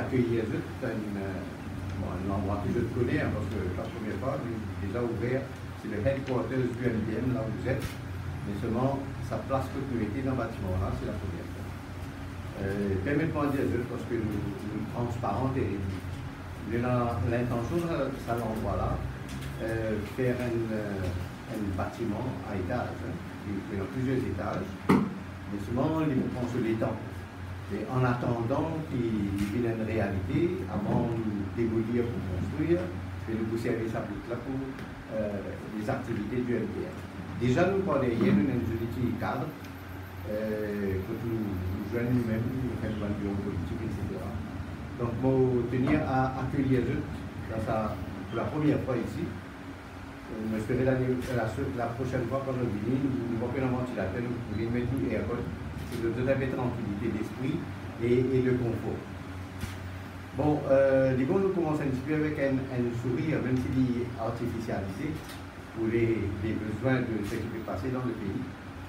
accueillir un endroit que je connais, hein, parce que la première fois, j'ai déjà ouvert, c'est le headquarters du NPM, là où vous êtes, mais seulement sa place continuité dans le bâtiment, là, c'est la première fois. Permettez-moi de dire, parce que nous sommes transparents et l'intention de cet endroit-là, faire un bâtiment à étage, hein, qui a plusieurs étages, mais seulement les mouvements sur les temps. Et en attendant qu'il vienne une réalité, avant de démolir pour construire, et de vous servir sa route là pour les activités du NPM. Déjà, nous parlons hier d'une unité cadre, que nous jouons nous-mêmes, nous faisons un bureau politique, etc. Donc, pour tenir à accueillir pour la première fois ici, j'espère la prochaine fois quand nous venons, nous allons faire un ventilateur, nous pourrions mettre une aircon. C'est de donner tranquillité d'esprit et de confort. Bon, disons, nous commençons un petit peu avec un sourire, même s'il est artificialisé, pour les besoins de ce qui peut passer dans le pays.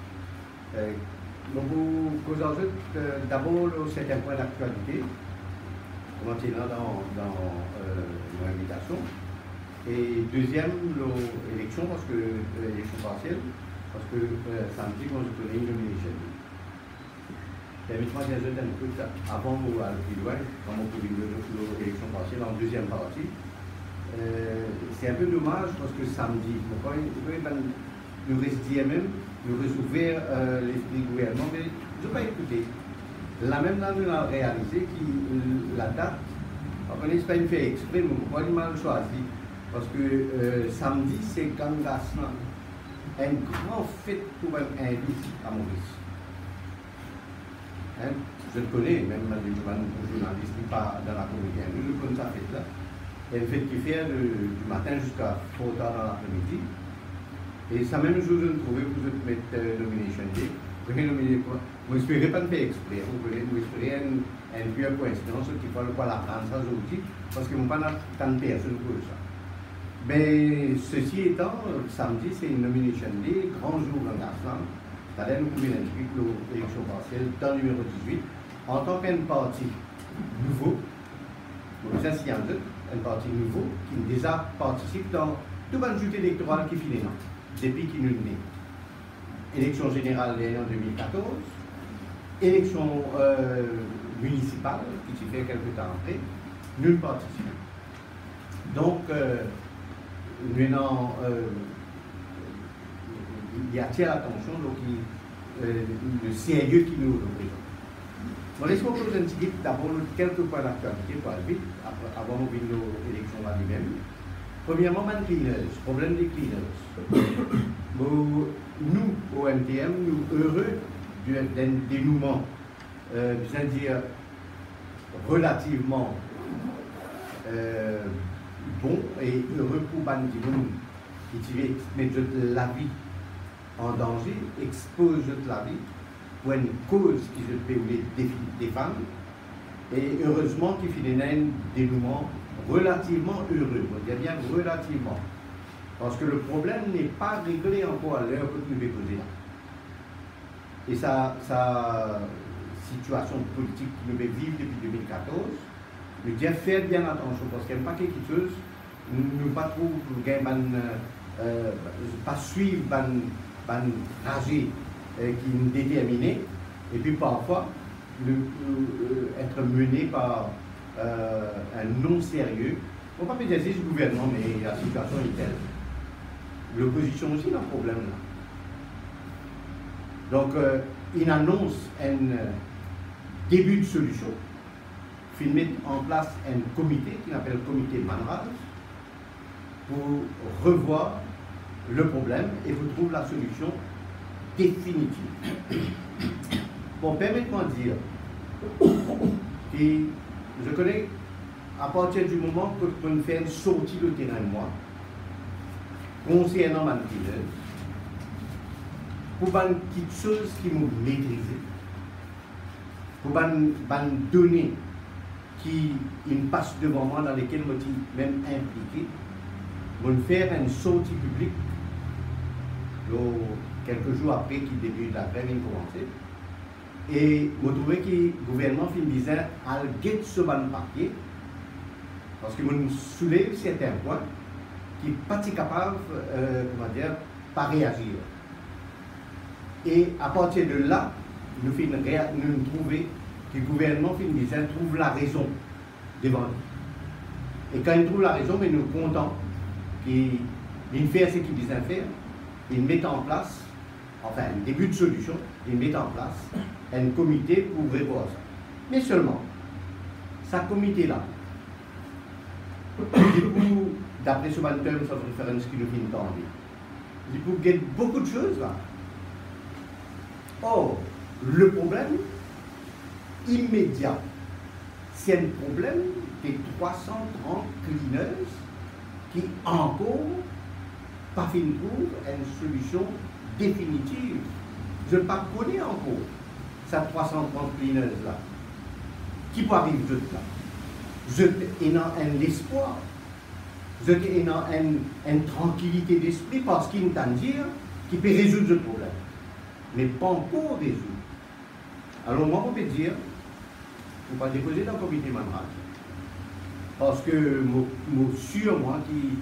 Donc, vous ajoutez d'abord certains points d'actualité, maintenant dans l'invitation. Et deuxième, l'élection, parce que l'élection partielle, parce que samedi, quand je connais une nomination. Permettez-moi d'ajouter un peu avant ou à plus loin, quand on peut l'élection partielle en deuxième partie. C'est un peu dommage parce que samedi, nous restions même, nous ouvert l'esprit du gouvernement, mais je n'ai pas écouté. La même dame nous a réalisé que la date, on n'est pas une fait exprès, mais on a mal choisi. Parce que samedi, c'est Gangasna, un grand fête pour un invité à Maurice. Hein? Je le connais, même les journalistes qui pas dans la communauté. Je connais cette fête-là. C'est une fête qui fait du matin jusqu'à trop tard dans l'après-midi. Et ça même jour, je me trouvais pour je mettre nomination day. Vous n'espérez pas me faire exprès. Vous espérez une pure coïncidence qui parle pas la France aujourd'hui, parce que je n'ai pas tant de personnes pour ça. Mais ceci étant, samedi, c'est une nomination day, grand jour en Gasland. C'est-à-dire nous pouvons inscrire l'élection partielle dans le numéro 18 en tant qu'un parti nouveau, ça c'est un parti nouveau qui déjà participe dans toute la joute électorale qui finit là, depuis qu'il est né. Élection générale en 2014, élection municipale qui s'est fait quelques temps après, nous participons. Donc, maintenant, il attire l'attention, donc le sérieux qui nous représente. Bon, laissez-moi poser un petit peu d'abord quelques points d'actualité pour aller vite, avant de venir aux élections à lui-même. Premièrement, les cleaners, problème des cleaners. Nous, au MTM, nous heureux d'un dénouement, c'est-à-dire relativement bon et heureux pour les qui mettent la vie en danger, expose la vie pour une cause qui se peut des femmes, et heureusement qu'il finit un dénouement relativement heureux, on dit bien relativement, parce que le problème n'est pas réglé encore à l'heure que nous devons poser là. Et sa situation politique que nous vivons depuis 2014, nous devons faire bien attention, parce qu'il n'y a pas quelque chose, nous ne pas trop pas suivre trajet qui nous déterminé, et puis parfois être mené par un non-sérieux. On ne peut pas dire c'est le gouvernement, mais la situation est telle. L'opposition aussi a un problème là. Donc, il annonce un début de solution. Il met en place un comité qui s'appelle le comité Manraj pour revoir le problème et vous trouver la solution définitive. Bon, permettez-moi de dire que je connais à partir du moment que nous faisons une sortie de terrain de moi, concernant ma fille, pour une petite chose qui nous maîtrise, pour une donnée qui passe devant moi, dans lesquelles je suis même impliqué, pour faire une sortie publique quelques jours après qu'il débute la première commencé, Et je trouve que le gouvernement fait bizarre à guetter ce ban papier parce que nous soulève certains points qui ne sont pas capables, comment dire, pas réagir. Et à partir de là, nous trouvons que le gouvernement fait bizarre trouve la raison devant nous. Et quand il trouve la raison, mais nous sommes contents qu'il fait ce qu'il disait faire, il met en place, enfin, un début de solution, il met en place un comité pour revoir ça. Mais seulement, ce comité-là, d'après ce terme of référence qui nous fait entendre, il peut gagner beaucoup de choses là. Or, le problème immédiat, c'est un problème des 330 cleaners qui encore pas fait une solution définitive. Je ne connais pas encore ces 330 cleaners là. Qui peut arriver de là? Je ai un espoir, je ai une tranquillité d'esprit parce qu'il entend dire qu'il peut résoudre le problème, mais pas encore résoudre. Alors moi, on peut dire, on va déposer dans le comité management. Parce que je suis sûr, moi,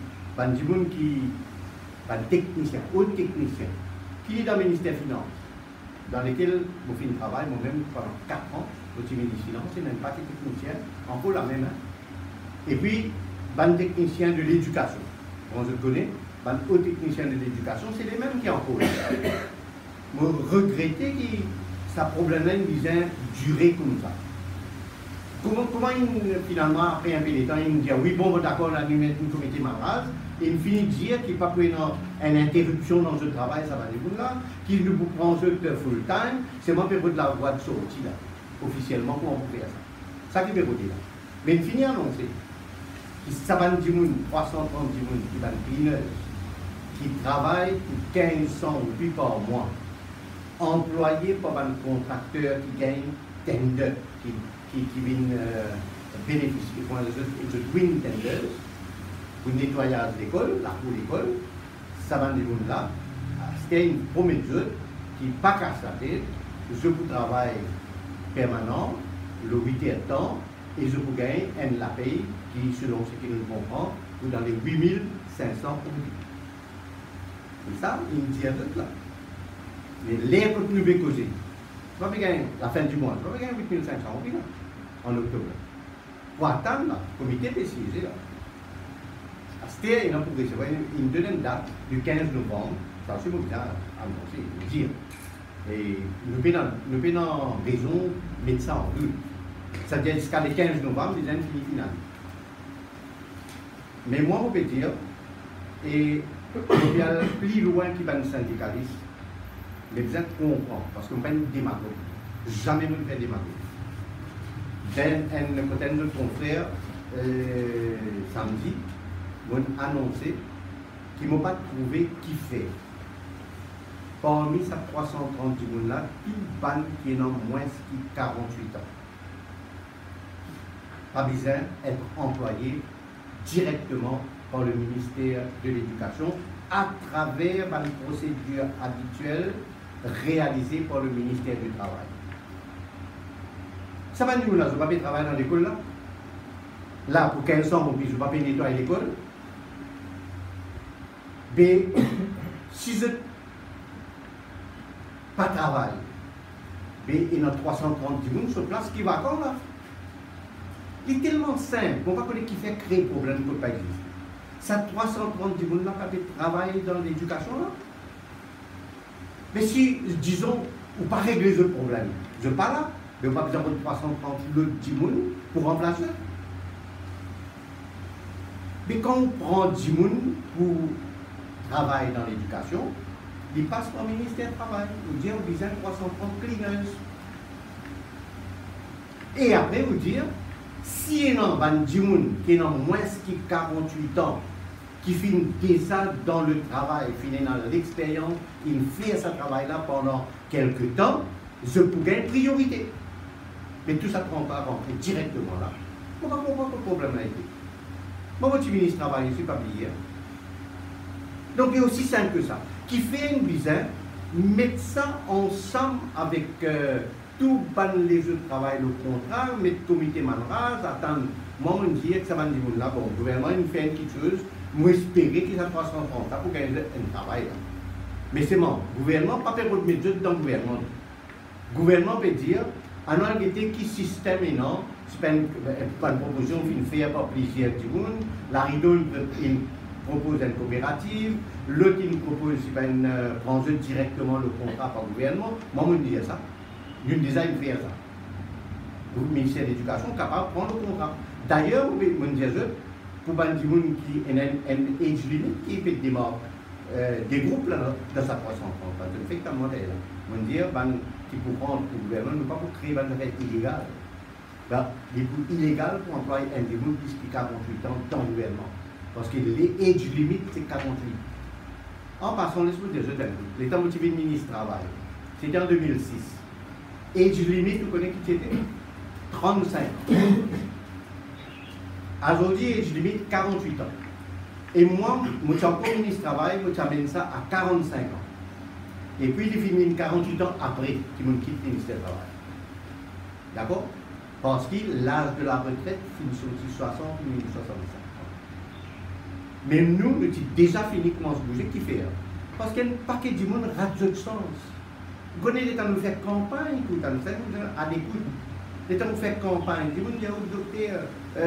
technicien, haut technicien, qui est dans le ministère des Finances, dans lequel je fais un travail, moi-même, pendant 4 ans, au ministère des Finances, c'est même pas technicien, encore la même. Et puis, un technicien de l'éducation. On se connaît, un haut technicien de l'éducation, c'est les mêmes qui en cause. Je regrette que ce problème-là, il disait durer comme ça. Comment finalement, après un peu de temps, il me dit oui, bon, d'accord, on a mis un comité malade, et il finit de dire qu'il n'y a pas une interruption dans ce travail, ça va dire là, qu'il nous prend ce full time, c'est moi qui ai de la voie de sortie là, officiellement, pour on peut faire ça. Ça qui est là. Mais il finit annoncer que ça va dire 330 qui va cleaners, qui travaillent pour 1500 roupies par mois, employés par un contracteur qui gagne tender, qui viennent bénéficier, de green tenders, pour le nettoyage de l'école, là pour l'école, ça va dire là, c'était une prometteuse qui n'est pas casse la tête, je vous travail permanent, le 8 heures de temps, et je vous gagne un la paye qui, selon ce que nous comprenons, dans les 8500 produits. Et ça, il me dit un truc là. Mais l'air que nous devons causer, je ne vais pas gagner la fin du mois, je ne vais pas gagner 8500 produits en octobre. Pour attendre, le comité décide là. C'était une progression. Il me donne une date du 15 novembre, ça c'est bon, bien annoncé, dire. Et nous avons raison de mettre ça en vue. C'est-à-dire jusqu'à le 15 novembre, les années finales. Mais moi, on peut dire, et il y a plus loin qui va nous syndicalistes, mais vous êtes comprendre, parce qu'on ne fait pas une démagogie. Jamais nous ne faisons démagogie. Un côté de notre confrère, samedi, m'a annoncé qu'ils ne m'ont pas trouvé qui fait. Parmi ces 330 personnes là, il y a qui est moins de 48 ans. Pas besoin d'être employé directement par le ministère de l'Éducation à travers une procédure habituelle réalisée par le ministère du Travail. Ça va nous là, je ne vais pas travailler dans l'école là. Là, pour 15 ans, je ne vais pas nettoyer l'école. Mais si je pas travail, mais il y a 330 personnes sur place qui va encore là. Il est tellement simple, on va connaître qui fait créer problème pour ne pas exister. Ça 330 personnes là, pas de travail dans l'éducation là. Mais si, disons, on ne pas régler ce problème, je ne pas là, mais on va besoin de 330 autres personnes pour remplacer. Mais quand on prend 10 personnes pour travailler dans l'éducation, il passe par le ministère du Travail. On dit on besoin de 330 cleaners. Et après, on dit, si il y a un 10 personnes qui ont moins de 48 ans, qui finissent déjà dans le travail, finissent dans l'expérience, ils font ce travail-là pendant quelques temps, je peux gagner priorité. Mais tout ça ne prend pas rentrer directement là. On va comprendre le problème là. Moi, votre ministre du Travail, je ne suis pas payé. Donc, il est aussi simple que ça. Qui fait une bizarre, mettre ça ensemble avec tout les autres travaillent le contrat, mais le comité manras, attend, moi, on dit que ça va dire là, bon, le gouvernement, il fait une petite chose, moi, espérer que ça soit 130 pour gagner un travail. Là. Mais c'est bon, le gouvernement, pas faire votre méthode dans le gouvernement. Le gouvernement peut dire, en réalité, qui système est non, c'est pas une proposition qui fait par plaisir du monde, la rideau, il propose une coopérative, l'autre, il propose, prendre directement le contrat par le gouvernement. Moi, on dit ça. Nous déjà il fait ça. Le ministère de l'Éducation est capable de prendre le contrat. D'ailleurs, on dit pour les gens qui ont un age limit qui fait des groupes là, dans sa 330. Parce que effectivement, on dit qui pour prendre le gouvernement, pas pour créer une affaire illégale. Il est illégal pour employer un des gens qui 48 ans dans le gouvernement. Parce que l'âge limit, c'est 48. En passant, laisse-moi dire, l'état motivé de ministre travail, c'était en 2006. Age limit, vous connaissez qui c'était 35 ans. Aujourd'hui, age limit 48 ans. Et moi, je suis encore ministre du Travail, je t'amène ça à 45 ans. Et puis, il finit 48 ans après qu'il me quitte le ministère du Travail. D'accord? Parce que l'âge de la retraite finit sur 60 ou 65 ans. Mais nous, nous avons déjà fini comment se bouger, qui fait? Parce qu'il y a un paquet de monde rate de sens. Vous connaissez les temps de faire campagne, tout à l'écoute. Les temps de faire campagne, vous dites, docteur,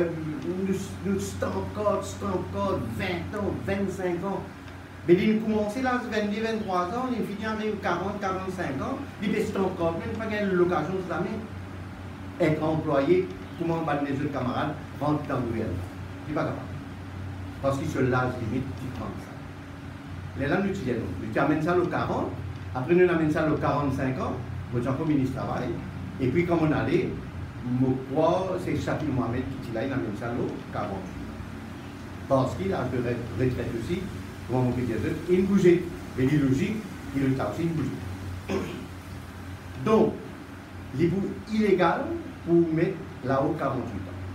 nous stamp code, 20 ans, 25 ans. Mais il commence là, 22, 23 ans, il finit avec 40, 45 ans, il fait stamp code, même pas gagner l'occasion de jamais être employé, comment les autres camarades rentrent dans le gouvernement. Il n'est pas capable. Parce qu'il se l'âge limite qui prend ça. Les là, nous utilisons. Nous amènes ça au 40. Après, nous amènons ça au 45 ans, nous sommes ministre du Travail. Et puis, quand on allait, c'est Chakil Mohamed qui amène ça au 48. Parce qu'il a de retraite aussi, comment on peut dire, il bougeait. Et il est logique, il est aussi une bougeait. Donc, il est illégal pour mettre là-haut 48 ans.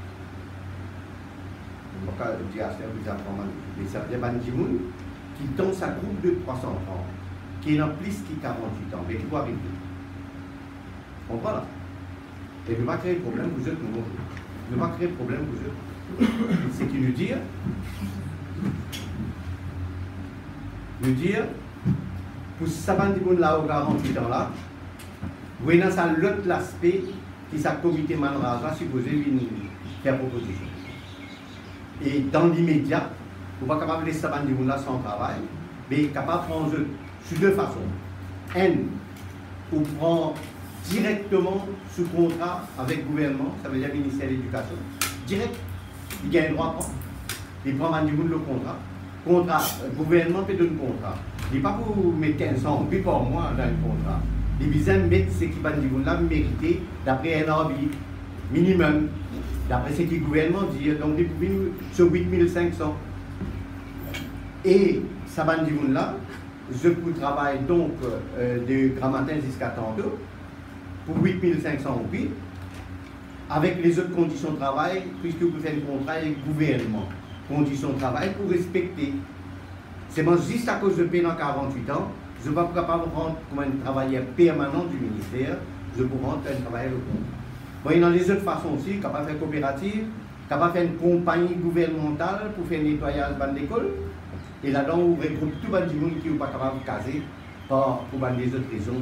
On va dire à ce qu'il y a des gens qui dans sa groupe de 300 ans. Qui est en plus qui 48 ans, mais qui doit arriver. On comprend là. Et ne pas créer de problème pour eux, ne pas créer de problème pour eux. C'est qui nous dire, pour ça va dire là au 48 ans là, vous voyez dans ça l'autre aspect qui sa comité manras supposé venir faire proposition. Et dans l'immédiat, vous n'êtes pas capable de laisser ça dire là sans travail, mais capable de prendre sur deux façons. Ou prend directement sous contrat avec le gouvernement, ça veut dire le ministère de l'Éducation, direct, il gagne le droit à prendre. Il prend le contrat. Gouvernement peut donner un contrat. Il n'est pas pour mettre 15 ans, puis par mois dans le contrat. Il besoin de mettre ce qui va là mérité d'après un an minimum, d'après ce que le gouvernement dit. Donc, il peut sur 8500. Et ça va dire là. Je travaille donc de grand matin jusqu'à tantôt pour 8500 roupies avec les autres conditions de travail, puisque vous faites un contrat avec le gouvernement. Conditions de travail pour respecter. C'est moi juste à cause de payer dans 48 ans, je ne vais pas capable de rendre comme un travailleur permanent du ministère, je peux rendre un travailleur au compte. Bon, dans les autres façons aussi, capable de faire coopérative, capable de faire une compagnie gouvernementale pour faire nettoyage de l'école. Et là-dedans, on regroupe tout le monde qui n'est pas capable de caser pour des autres raisons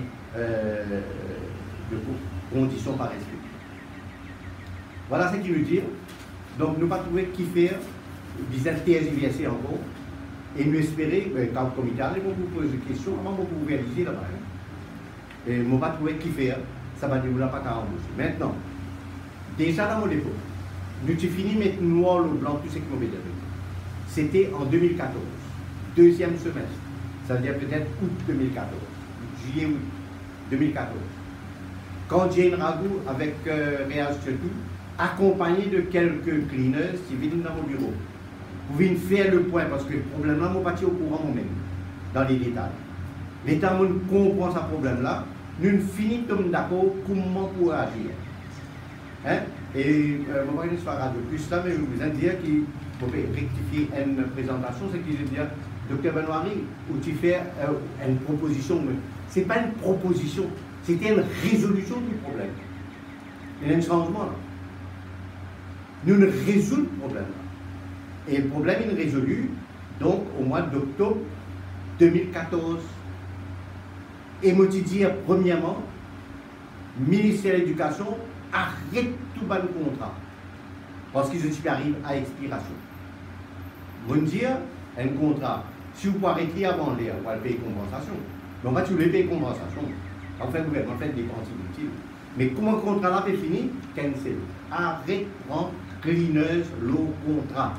de conditions par respect. Voilà ce qu'il veut dire. Donc, nous ne pas trouver qui faire, visiter TSIVSC encore, et nous espérer, quand le comité allait vous poser des questions, comment vous pouvez réaliser là-bas. Et nous ne pas trouver qui faire, ça va dire que vous n'avez pas qu'à embaucher. Maintenant, déjà dans mon époque, nous avons fini de mettre noir le blanc, tout ce qui m'avait dit. C'était en 2014. Deuxième semestre, ça veut dire peut-être août 2014, juillet-août 2014. Quand Jane Ragout avec Réal Chetou, accompagné de quelques cleaners qui viennent dans mon bureau, vous venez faire le point parce que le problème là, je ne suis pas au courant moi-même, dans les détails. Mais tant qu'on comprend ce problème-là, nous finissons d'accord comment pour agir. Hein? Et je ne vais pas une radio plus là, mais je vous dire qu'il faut rectifier une présentation, c'est qu'il veut dire. Docteur Benoît, où tu fais une proposition, ce n'est pas une proposition, C'était une résolution du problème. Il y a un changement là. Nous ne résolvons le problème là. Et le problème est résolu donc au mois d'octobre 2014. Et moi, je dis, premièrement, ministère de l'Éducation, arrête tout bon contrat. Parce que je suis arrivé à expiration. Vous me dire, un contrat, si vous pouvez arrêter avant l'air, vous allez payer compensation. Mais on va tous les payer compensation. Enfin, le gouvernement fait des dépenses inutiles. Mais comment le contrat là est fini? Cancel. Arrête, prends, clineuse, le contrat.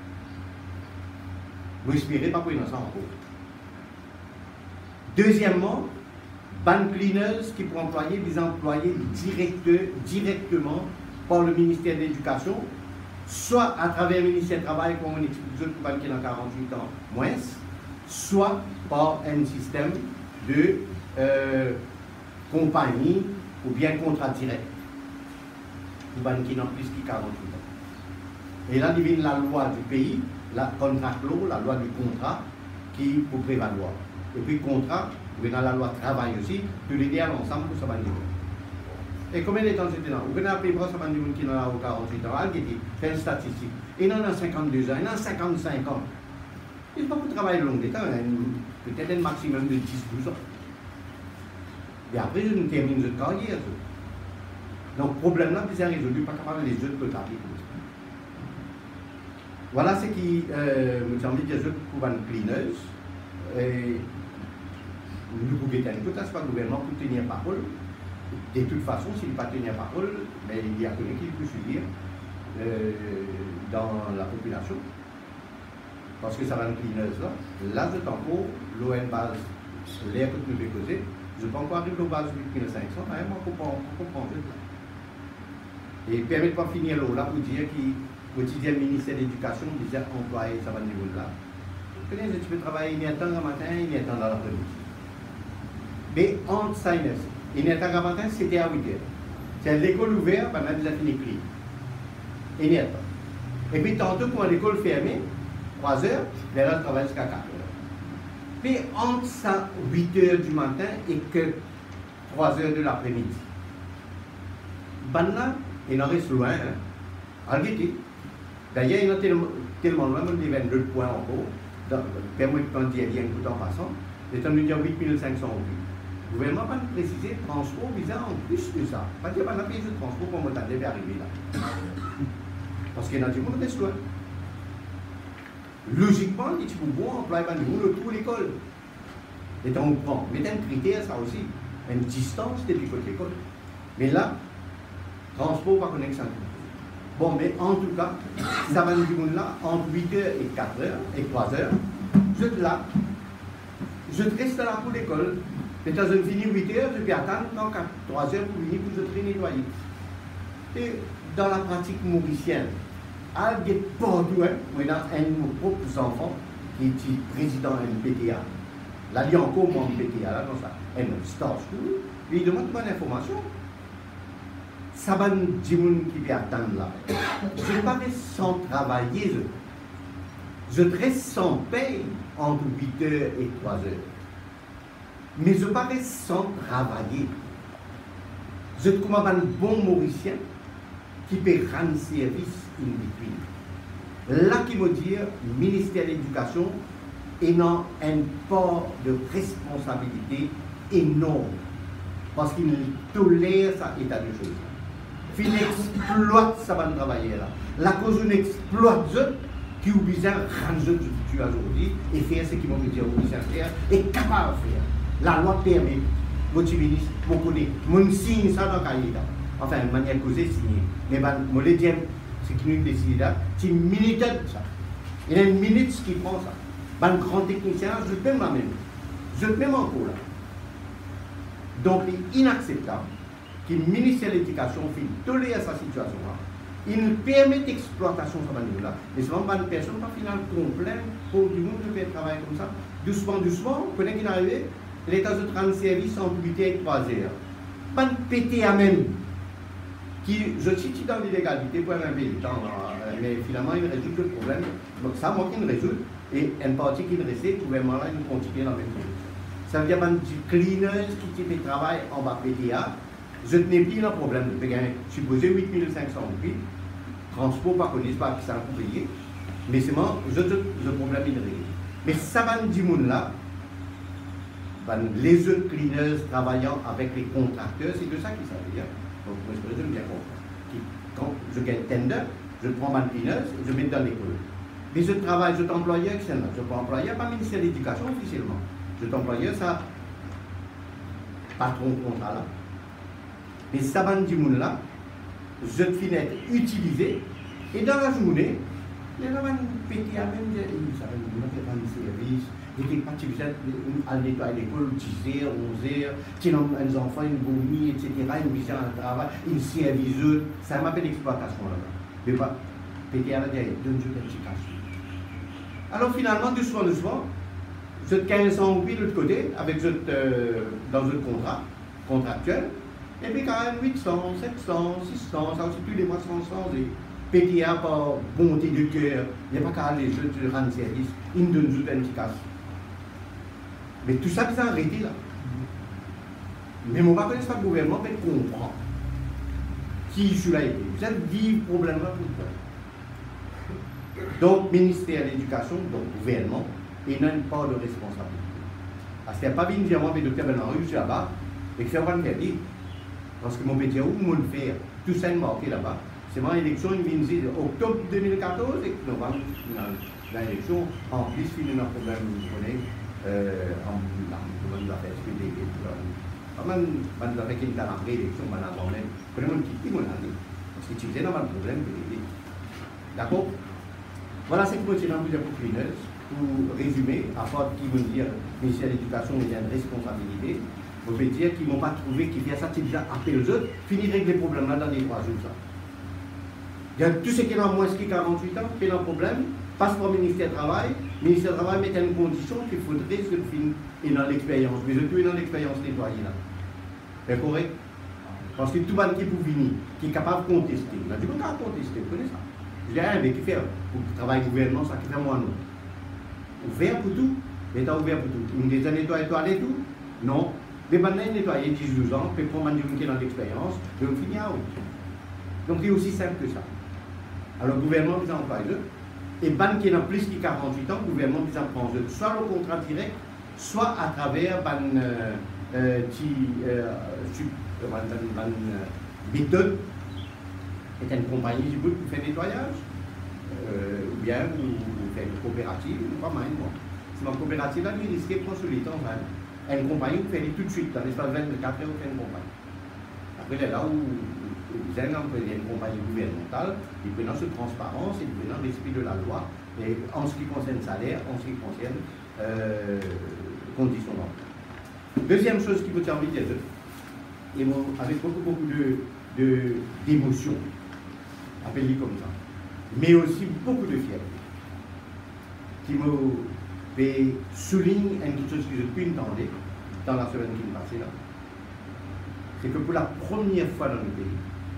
Vous espérez pas pour ça encore. Deuxièmement, ban cleaners qui pour employer des employés directement par le ministère de l'Éducation, soit à travers le ministère du Travail, comme on explique aux qui ont 48 ans moins, soit par un système de compagnie ou bien contrat direct, pour qui ont plus que 48 ans. Et là, il y a la loi du pays, la contract law, la loi du contrat, qui peut prévaloir. Et puis, le contrat, vous avez la loi travail aussi, tous les deux ensemble pour ça va niveau. Et combien de temps c'était là? Vous avez appelé pour ça va niveau qui n'a 48 ans, qui dit, fait une statistique. Il en a 52 ans, il en a 55 ans. Il ne faut pas pour travailler long temps, peut-être un maximum de 10-12 ans. Et après, je ne termine de carrière. Donc, le problème là, c'est résolu, pas capable les autres côtés. Voilà ce qui me semble que les autres pour une clineuse. Nous pouvons être tout à ce le gouvernement pour tenir parole. De toute façon, s'il ne peut pas tenir parole, mais il y a quelqu'un qui peut subir dans la population. Parce que ça va une clineuse là. Là, je t'en pour l'ON base, l'air que nous devons causer. Je peux encore arriver aux bases de 1500, mais on comprend ça. Et permettez-moi de finir là pour dire que le quotidien ministère de l'Éducation disait employé, ça va au niveau de là. Tu peux travailler une temps le matin, une temps dans l'après-midi. Mais entre ça et une temps le matin, c'était à 8 heures. C'est l'école ouverte, on a déjà fini écrit. Et puis tantôt, quand l'école fermée, 3 heures, les gens travaillent jusqu'à 4 heures. Mais entre ça, 8 heures du matin et que 3 heures de l'après-midi. Là, il en reste loin. En réalité, d'ailleurs, il y en a tellement loin, on devient 2 points encore. Permettez-moi de dire rien tout en passant. C'est en nous dire 8500 euros. Le gouvernement va nous préciser transport visa en plus que ça. Parce qu'il n'y a pas de pays de transport comme on devait arriver là. Parce qu'il y a du monde qui reste loin. Logiquement, il faut bon employer de tout l'école. Et donc, on prend. Mais un critère, ça aussi. Une distance depuis l'école. Mais là, transport pas connexion. Bon, mais en tout cas, ça va nous dire là, entre 8h et 4h et 3h, je suis là. Je reste là pour l'école. Et quand je finis 8h, je vais attendre dans 3h pour venir pour je serai nettoyer. Et dans la pratique mauricienne, il y a partout, moi, dans un de mes propres enfants qui est président de l'PTA. Là, il y a encore mon PTA, là, dans ça, un star school, et il demande pas d'information. Ça va nous dire qui vient attendre là. Je ne vais pas rester sans travailler. Je reste sans paye entre 8h et 3h. Mais je ne vais pas rester sans travailler. Je suis comme un bon Mauricien qui peut rendre service in between. Là, qui veut dire, le ministère de l'Éducation est dans un port de responsabilité énorme. Parce qu'il tolère ça état de choses. Il exploite ça va travailler là. La cause on exploite eux qui ont besoin de rendre eux du aujourd'hui et faire ce qu'ils vont dire au besoin faire et capable de faire. La loi permet, votre ministre, vous connaissez, mon signe ça dans le cahier là. Enfin, de manière causée signée. Mais mon le deuxième, c'est qui nous décide là, c'est une minute de ça. Il y a une minute qui prend ça. Un grand technicien, je peux même. Je peux même encore là. Donc, il est inacceptable que le ministère de l'Éducation fait tolérer sa situation-là. Il permet l'exploitation de ce niveau-là. Mais souvent, une personne pas final complet pour du monde de faire travailler comme ça. Doucement, doucement, vous connaissez qu'il est arrivé, l'État de 30 services entre 8 et 3 heures. Pas de pété à même. Qui, je suis dans l'illégalité pour un peu de temps, mais finalement, il résout le problème. Donc, ça, moi, qui me résout, et une partie qui me reste, le gouvernement-là, il continue dans la même chose. Ça veut dire que les cleaners qui fait travail en bas PTA, je n'ai plus un problème de payer, supposé 8500 roupies, transport par connaître pas qui ça a payé, mais c'est moi, je problème est réglé. Mais ça va du monde là, les autres cleaners travaillant avec les contracteurs, c'est de ça qu'il s'agit. Donc, moi, je bien comprendre. Quand je gagne tender, je prends ma cleaners et je mets dans l'école. Mais je travaille, je t'employeur, je ne pas employeur, pas ministère de l'Éducation officiellement. Je t'employeur, ça, patron contrat là. Mais ça va du monde là, je finis être utilisé, et dans la journée, les gens vont péter à même, ça va nous faire un service, et qui participent à nettoyer l'école 10h, 11h, qui ont des enfants, une vomi, etc., une vision à travail, une service, ça m'appelle l'exploitation là-bas. Mais pas, péter à la derrière, donne-je une éducation. Alors finalement, doucement, je 1500 roupies de l'autre côté, avec dans un contrat contractuel, et puis quand même 800, 700, 600, ça aussi tous les mois 100, et PTA par bonté de cœur, il n'y a pas qu'à aller je rendre service, ils me donnent une indication. Mais tout ça, ça a arrêté là. Mais mon pas connaître pas le gouvernement, mais comprend qui je suis là. Vous avez dit problème là pour toi. Donc, ministère de l'Éducation, donc gouvernement, il n'a pas de responsabilité. Parce qu'il n'y a pas bien dire moi, mais le docteur Benarou, je suis là-bas, et que c'est pas me dire. Parce que mon métier, où mon faire, tout ça est marqué là-bas. C'est mon élection, il vient de octobre 2014, et novembre, l'élection, en plus, il y a un problème, vous connaissez, en domaine d'affaires SPD, pas mal d'affaires qui ont rentré l'élection, on a même, vraiment quitter mon année. Parce que tu faisais dans un problème, d'accord? Voilà ce que je vous dire pour Cleaners. Pour résumer, à part qui vont dire, le ministère de l'Éducation, il y a une responsabilité. Vous pouvez dire qu'ils ne m'ont pas trouvé, qu'ils viennent ça, c'est déjà appelé aux autres, finir avec les problèmes là dans les 3 jours. Ça. Il y a tout ce qui est dans moins de 48 ans, qui est un problème, passe pour le ministère du Travail. Le ministère du Travail met une condition qu'il faudrait que le film est dans l'expérience. Mais je suis dans l'expérience nettoyée là. C'est correct? Parce que tout le monde qui peut venir, qui est capable de contester, il a du monde à contester, vous connaissez ça? Je dis, mais qui fait pour le travail gouvernement, ça qui fait moi non. Ouvert pour tout, l'État ouvert pour tout. Une des années nettoyer tout? Non. Mais maintenant, nettoyer 10-12 ans, peut prendre un qui est dans l'expérience, de finir à haut. Donc c'est aussi simple que ça. Alors le gouvernement vous emploie eux, et ban qui est dans plus de 48 ans, le gouvernement vous en prend eux, soit le contrat direct, soit à travers méthode, est une compagnie qui fait le nettoyage, ou bien vous faites une coopérative, ou pas mal. C'est ma coopérative là, qui risque de prendre sur les temps. Une compagnie qui fait tout de suite, dans l'espace 24 heures, vous faites une compagnie. Après, là où vous avez une compagnie gouvernementale, ils prennent ce transparence, ils prennent l'esprit de la loi, et en ce qui concerne salaire, en ce qui concerne conditions d'emploi. Deuxième chose qui peut envie de dire, et avec beaucoup d'émotion, appelez-le comme ça, mais aussi beaucoup de fierté, qui me souligne une chose que je peux entendre dans la semaine qui est passée là. C'est que pour la première fois dans le pays,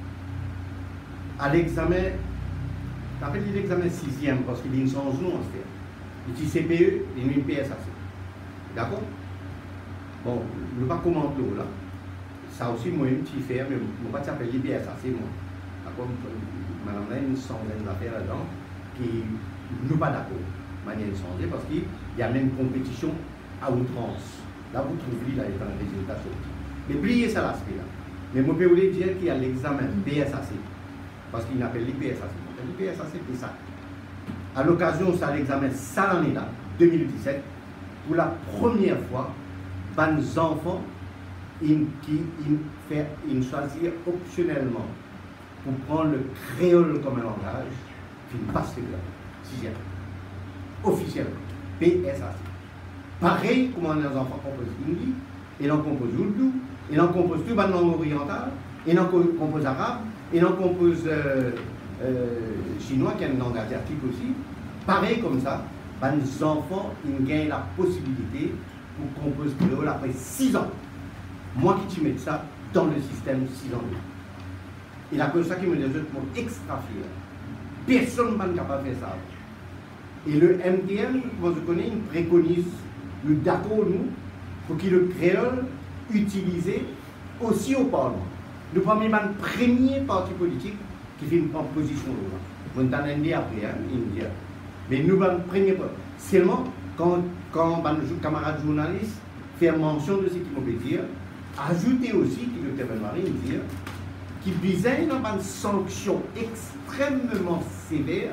à l'examen, j'appelle l'examen 6e parce qu'il y a une changement à faire. Il y a CPE et une PSAC. D'accord? Bon, je ne vais pas commenter là. Ça aussi, moi, je vais faire, mais je ne vais pas t'appeler PSAC, moi. D'accord? Madame, il y a une centaine d'affaires là-dedans qui ne sont pas d'accord. Manière de changer parce qu'il y a même une compétition à outrance. Là, vous trouvez là, les résultats sortis. Mais oubliez ça l'aspect là. Mais je peux vous dire qu'il y a l'examen PSAC. Parce qu'il n'appelle l'IPSAC. L'IPSAC, c'est ça. À l'occasion, ça l'examen ça l'année là, 2017, pour la première fois, les enfants qui choisissent optionnellement pour prendre le créole comme un langage, qui passent là, 6e. Officiellement, PSAC. Pareil, comment les enfants composent hindi, ils en composent ourdou, ils en composent tout la langue orientale, ils en composent arabe, ils en composent chinois, qui est une langue asiatique aussi. Pareil comme ça, les enfants ils gagnent la possibilité pour composer créole après 6 ans. Moi qui mets ça dans le système 6 ans. Et la chose qui me dit, je extra fier. Personne n'est capable de faire ça. Et le MTM, comme je connais, il préconise, le d'accord, nous, pour que le créole utilisé aussi au Parlement. Nous prenons le premier parti politique qui fait une position là. Vous entendez dire après, hein, il dit. Mais nous avons le premier. Seulement, quand nos camarades journalistes font mention de ce qu'ils vont dire, ajoutez aussi que le Dr Benoît dit qu'il visait une sanction extrêmement sévère,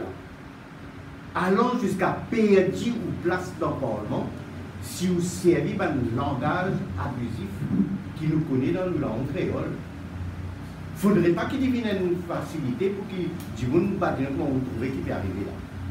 allant jusqu'à perdre ou place dans le Parlement si vous servez un langage abusif qui nous connaît dans le langue créole. Il ne faudrait pas qu'il devienne une facilité pour qu'il dise pas comment vous trouvez qui peut arriver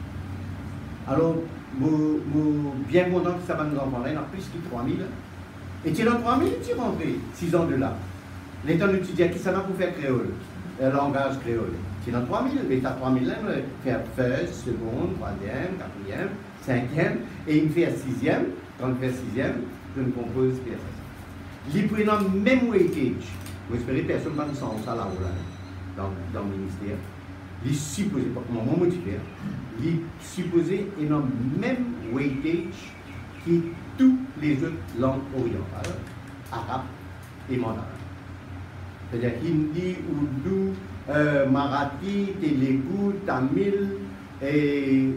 là. Alors, je suis bien content que ça va nous en parler, il y en a plus que 3000. Et tu es dans 3000, tu es rentré 6 ans de là. L'État nous dit qui ça va pour faire créole, le langage créole. Tu es dans 3000, mais tu as 3000 là, faire first, seconde, troisième, quatrième, cinquième, et il me fait 6e. Quand il fait 6e, je me compose PSS. Il prend le même weightage. Vous espérez que personne ne va nous ça là-haut, dans le ministère. Il est supposé, pas comment motiver, il est supposé et le même weightage que toutes les autres langues orientales, arabe et mandarin. C'est-à-dire hindi, ourdou, marathi, telugu, tamil et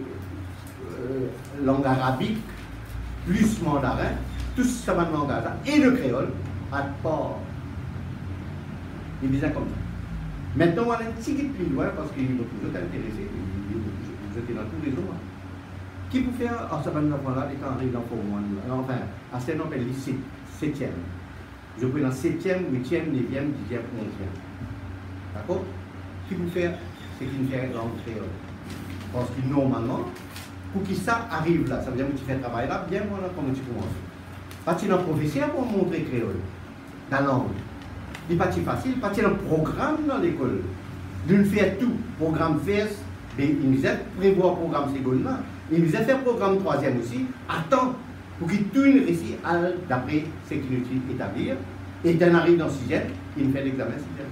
langue arabique, plus mandarin, tout ça va de langage, et le créole, à part. Il est bien comme ça. Maintenant, on va aller un petit peu plus loin parce qu'il y a beaucoup d'autres intéressés, vous êtes dans tous les autres. Qui peut faire, ça va nous apprendre là, quand on arrive dans le Forum, enfin, à ce qu'on appelle le 7e. Je prends le 7e, 8e, 9e, 10e, 11e. D'accord? Qui peut faire, c'est qu'il fait langue créole. Parce que normalement, pour que ça arrive là, ça veut dire que tu fais un travail là, bien voilà comment tu commences. Pas tu es un professeur pour montrer créole, la langue. Il n'est pas facile, pas un programme dans l'école. De faire tout, programme FES, mais il nous aide à prévoir un programme seconde là. Il nous aide à faire un programme 3e aussi, attends, pour qu'il tout réussit d'après ce qu'il nous établir. Et d'un arrive dans 6e, il fait l'examen 6e.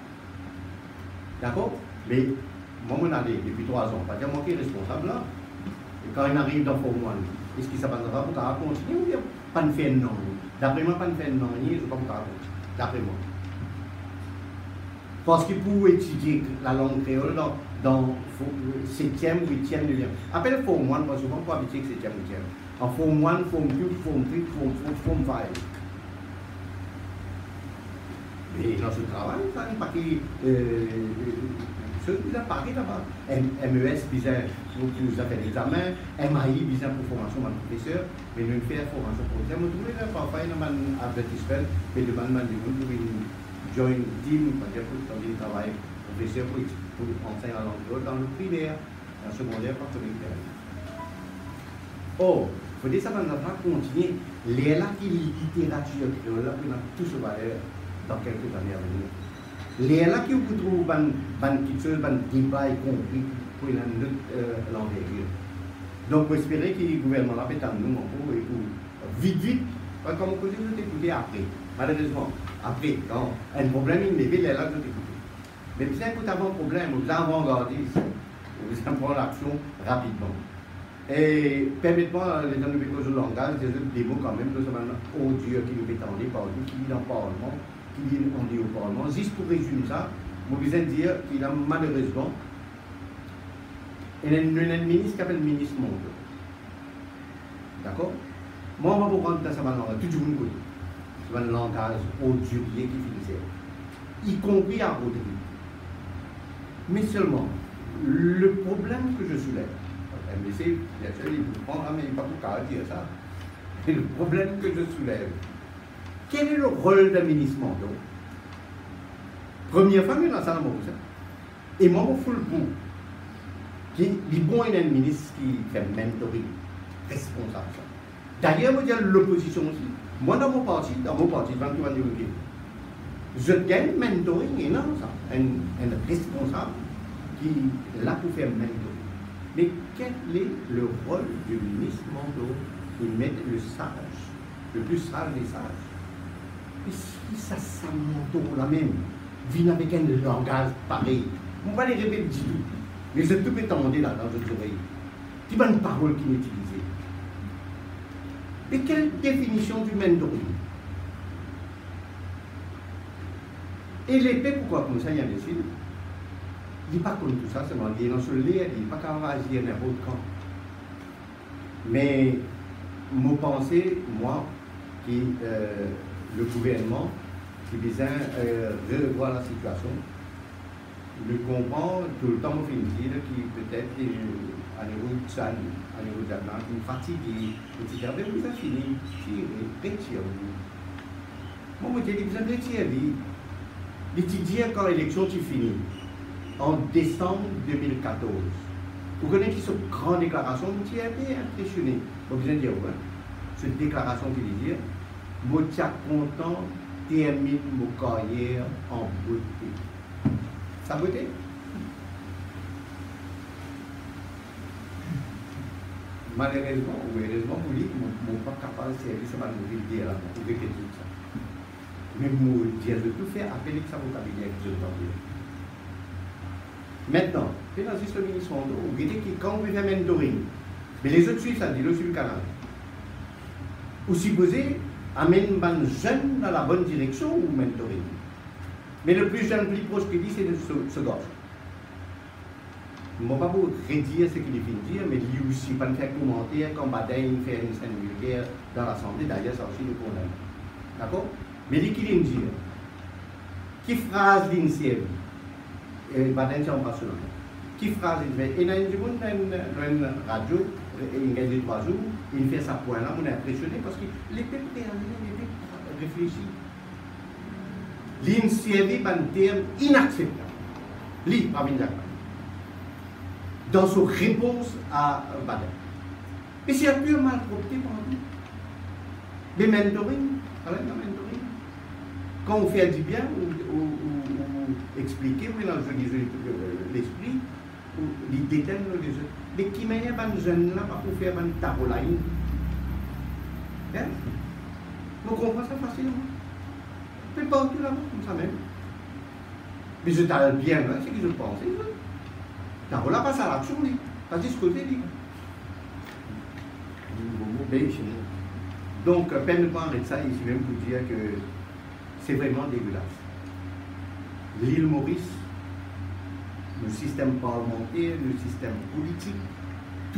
D'accord? Mais, moi, on a depuis 3 ans, pas dire moi qui est responsable là. Et quand il arrive dans le Forum 1, est-ce que ça va pour continuer ou bien pas de faire non? D'après moi, pas de faire non, je ne sais pas pour continuer. D'après moi. Parce que pour étudier la langue créole dans 7e, 8e, 9e. Après le Form 1, parce que souvent pour habiter 7e, 8e. En Form 1, Form 2, Form 3, Form 5. Et dans ce travail, ça n'est pas qui. Ceux qui ont parlé là-bas. MES, vous avez l'examen. MAI, bizarre pour formation de professeur. Mais nous faisons formation pour professeur. Nous trouvons parfois un advertisement, mais le demande de vous pour join team, c'est-à-dire pour travailler professeur pour enseigner la langue dans le primaire, dans le secondaire, pas communautaire. Or, il faut dire que ça va continuer. Les là qui littérature créole, là, on a tout ce valeur dans quelques années à venir. Les là qui vous trouvent quelque chose, un débat y compris pour une autre l'envergure. Donc, on espère que le gouvernement là peut nous encore et pour vite, comme on peut écouter après. Malheureusement, après, quand un problème il est là, je t'écoute. Mais bien que vous avez un problème, vous avant-gardiste, vous prenez l'action rapidement. Et permettez-moi, les gens de le langage, des mots quand même, nous sommes odieux qui nous étendent partout, qui vit dans le Parlement, qui vit on dit au Parlement. Juste pour résumer ça, vous besoin de dire qu'il a malheureusement un ministre qui s'appelle le ministre Mondo. D'accord? Moi, on va vous rendre dans sa langue, tout le monde connaît. C'est un langage odieux qui finissait, y compris à Rodrigue. Mais seulement, le problème que je soulève, MBC, bien sûr, il vous prendra, mais il n'est pas tout cas à dire ça. Et le problème que je soulève, quel est le rôle d'un ministre Mondo? Première fois, il y a ça dans mon et moi, je fous le bout. Il est bon, il y a un ministre qui fait mentoring, responsable. D'ailleurs, je dis l'opposition aussi. Moi, dans mon parti, 21 janvier, je gagne mentoring et non, ça. Un responsable qui est là pour faire mentoring. Mais quel est le rôle du ministre Mondo? Il met le sage, le plus sage des sages. Et si ça Mondo la même, vient avec un langage pareil, on va les répéter du tout. Mais c'est tout étendu là dans votre oreille. Tu vas une parole qui est utilisée. Mais quelle définition du mentoring? Et l'épée, pourquoi comme ça, il y a des signes? Il n'est pas comme tout ça, c'est il est dans ce lait, il n'est pas capable d'agir n'importe quand. Mais, mon pensée, moi, qui le gouvernement, qui vient revoir la situation, le comprend tout le temps, on fait dire qui peut-être à niveau de ça, à niveau de la une fatigue, etc. Mais vous avez fini, retirez-vous. Moi, je dis, vous avez retiré. L'étudiant quand l'élection est finie, en décembre 2014, vous connaissez cette grande déclaration, vous êtes un peu impressionné. Vous besoin de dire, ouais, cette déclaration qui dit dire, moi, je suis content, termine mon carrière en beauté. Ça beauté? Malheureusement ou heureusement, vous dites que je ne suis pas capable de servir ce que je veux dire là, pour répéter tout ça. Mais je dire de tout faire, appeler que ça vous cabinet que je veux dire. Maintenant, dans le ministre, vous dites que quand vous faites un mentoring, mais les autres suivent ça, dit le sur le canal. Vous supposez amener un jeune dans la bonne direction ou mentoring. Mais le plus jeune, le plus proche qu'il dit, c'est ce gars. Je ne vais pas vous redire ce qu'il vient de dire, mais lui aussi, pas faire commentaire quand Badaïn fait une scène militaire dans l'Assemblée, d'ailleurs, ça aussi le condamne. D'accord? Mais lui qui vient de dire, qui phrase l'initiative, Badaïn c'est en passionnant, qui phrase l'initiative, et dans une radio, il y a 2-3 jours, il fait sa point là, on est impressionné parce que les peuples réfléchissent. L'initiative est un terme inacceptable. Lui, Pravin Jacques, dans sa réponse à Badaïn. Mais c'est un peu mal propre par nous. Mais mentoring, quand on fait du bien, ou expliquer, ou dans l'esprit, ou l'idée de les autres. Mais qui m'a dit que les jeunes là, pour faire un tabolaïne. Vous comprenez ça facilement? Mais pas tout là-bas, comme ça même. Mais je t'arrête bien, là, c'est que je pense. Tabola passe à l'action, pas de ce côté. Donc, peine de prendre ça ici même pour dire que c'est vraiment dégueulasse. L'île Maurice, le système parlementaire, le système politique, tout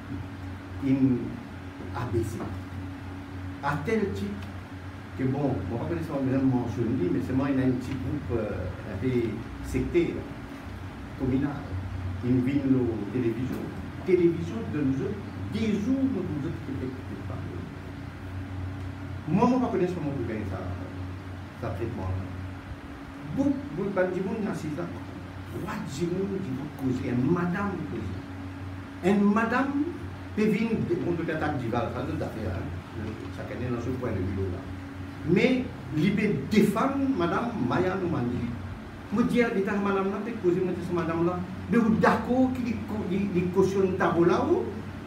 est abaissé. À tel type que bon, je ne vais pas nécessairement mentionner, mais c'est moi, il y a un petit groupe un peu sectaire, communal. Il vient aux télévisions. Télévision de nous autres, des jours où nous autres peut-être pas. Moi, je ne connais pas comment vous gagnez ça traitement-là. Vous ne pouvez pas dire que c'est ça. Trois gens qui vont causer, une madame causer. Une madame peut venir, on peut être actival, ça c'est d'affaire, chacun est dans ce point de vue là. Mais, il peut défendre madame Maya Noumani. Je dis à l'état madame là, peut causer cette madame là. Mais vous d'accord qu'il cautionne Tabola ou?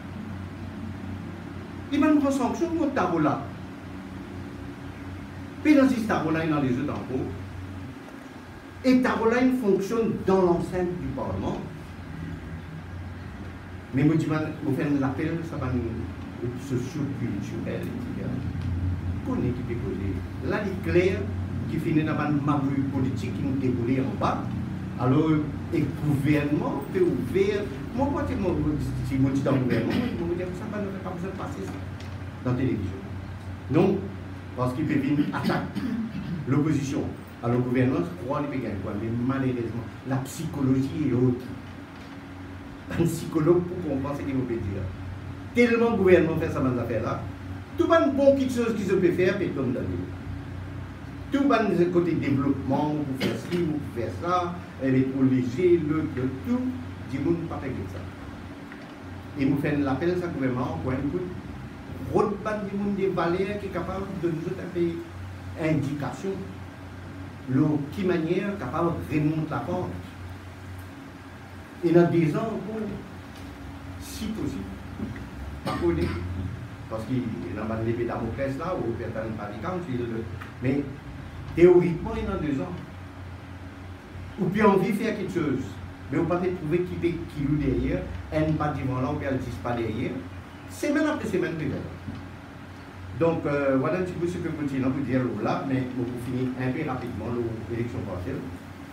Il va nous sanction pour Tabola. Puis dans ce Tabola, il y a les autres encore. Et Tabola fonctionne dans l'enceinte du Parlement. Mais je dis, vous faites l'appel, ça va nous socio-culturel. Connaît qui peut causer. Là, il est clair qui finit dans une mabouille politique qui nous déroule en bas. Alors, le gouvernement peut ouvrir. Moi, si je dis dans le gouvernement, je vais dire que ça n'a pas besoin de passer ça dans la télévision. Non, parce qu'il peut venir attaquer l'opposition. Alors, le gouvernement, je crois qu'il peut gagner quoi. Mais malheureusement, la psychologie est autre. Un psychologue pour comprendre ce qu'il peut dire. Tellement le gouvernement fait ça dans ces affaires-là, tout le bon quelque chose qui se peut faire, peut tomber dans l'île. Tout le côté développement, vous faites ci, vous faites ça, les léger, le tout, dis-moi pas faire ça. Et vous faites l'appel à ce gouvernement pour écoute, route des valeurs qui est capable de nous donner une indication, qui manière capable de remonter la pente. Et dans 10 ans, si possible, pas connu, parce qu'il y a une épée d'Amoclès là, ou peut-être un paricam, mais théoriquement, il y a 2 ans. Ou puis envie de faire quelque chose, mais on ne peut pas trouver qui loue derrière, elle n'est pas devant là, ou elle ne dit pas derrière. Semaine après semaine, Donc, voilà un petit peu ce que je continue à vous dire là, mais vous finissez un peu rapidement l'élection partielle.